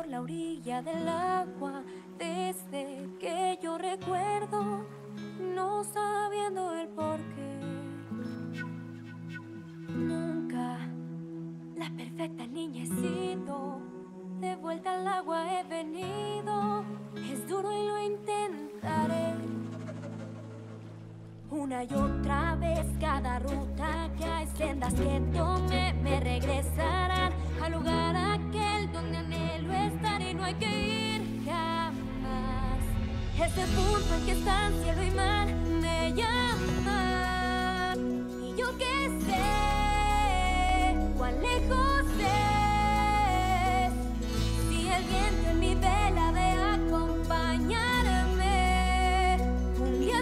por la orilla del agua desde que yo recuerdo, no sabiendo el porqué. Nunca la perfecta niña he sido, de vuelta al agua he venido. Es duro y lo intentaré. Una y otra vez, cada ruta que hay, sendas que tome me regresarán al lugar aquel donde anhelo estar y no hay que ir jamás. Ese punto en que están cielo y mar me llaman y yo que sé cuán lejos es, si el viento en mi vela de acompañarme un día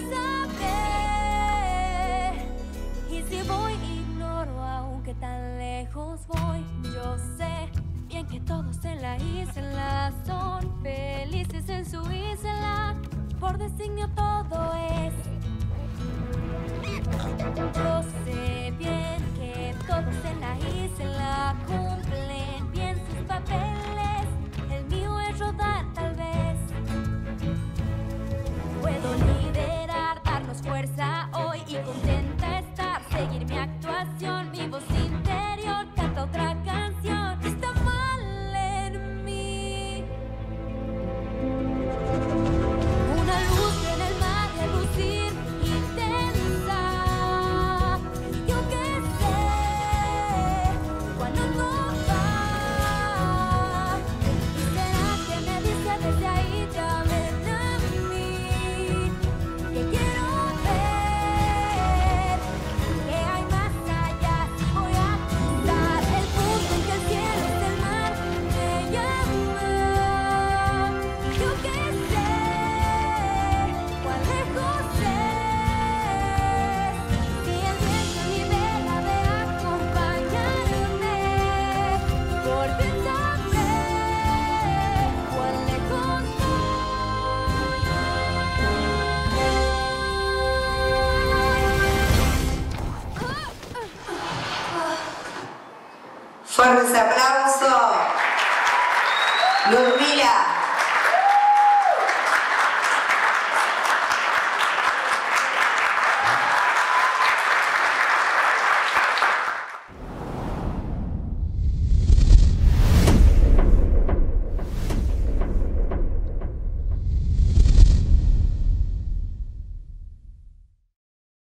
sabré. Y si voy ignoro aunque tan lejos voy. Yo sé bien que todos en la isla son felices en su isla, por designio todo es. Yo sé bien que todos en la isla cumplen bien sus papeles. El mío es rodar tal vez. Puedo liderar, darnos fuerza hoy y contenta estar. Seguir mi actuación, mi voz interior canta otra canción. Está mal en mí. Una luz en el mar de lucir intensa. Yo que sé cuando no va. ¿Y será que me dice desde ahí ya ven a mí? Que quiero ver que hay más allá. Si voy a cruzar el punto en que el cielo es el mar me llama. Yo que sé cuán lejos es, si el viento en mi vela de acompañarme, por fin sabré cuán lejos Fuerte ese aplauso. Ludmila.